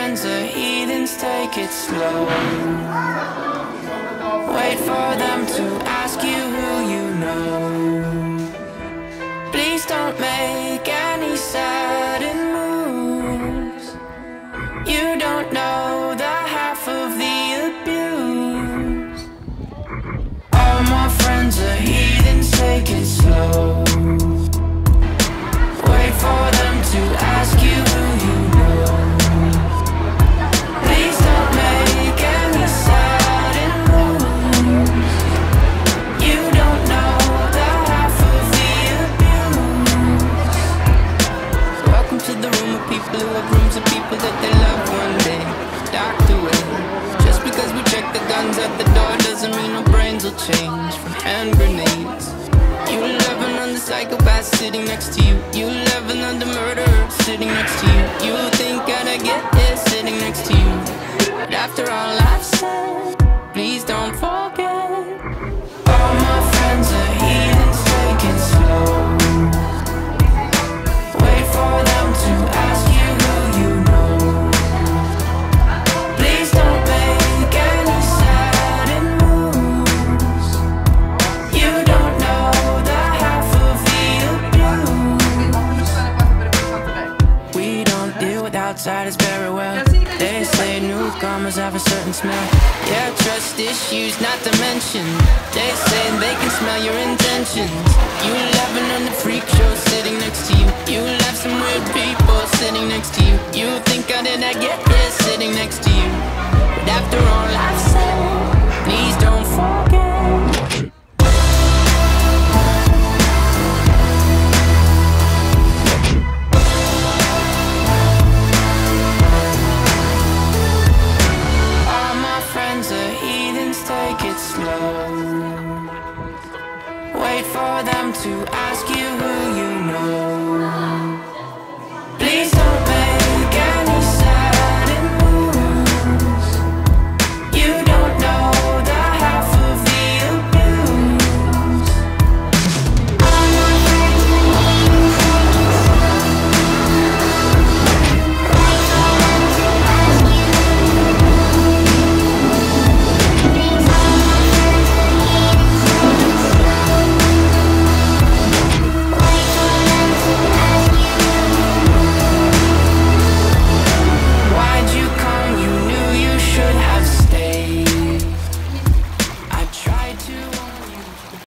friends are heathens, take it slow. Wait for them to ask you who you know. Please don't make any sudden moves. You don't know the half of the abuse. All my friends are heathens, take it slow. Wait for them to ask you who you know. Please don't make any sudden moves. You don't know the half of the abuse. Welcome to the room of people who have rooms of people that they love one day docked away. Just because we check the guns at the door doesn't mean our brains will change from hand grenades. You love another psychopath sitting next to you. You love another murderer sitting next to you. You think I'd get it sitting next to you. But after all I've said, please don't forget. All my friends are heathens, take it slow. Wait for them to ask you who you know. Please don't make any sudden moves. You don't know the half of the abuse. We don't deal with outsiders very well. They say newcomers have a certain smell. Yeah, trust issues not to mention. They say they can smell your intentions. You laughing on the freak show sitting next to you. You laugh some weird people sitting next to you. You think I did I get here sitting next to you. But after all I've said, please don't forget. All my friends are heathens, take it slow. Wait for them to ask you who you know.